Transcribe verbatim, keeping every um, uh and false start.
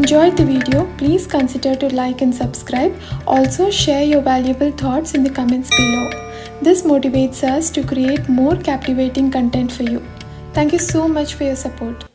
enjoyed the video, please consider to like and subscribe. Also share your valuable thoughts in the comments below. This motivates us to create more captivating content for you. Thank you so much for your support.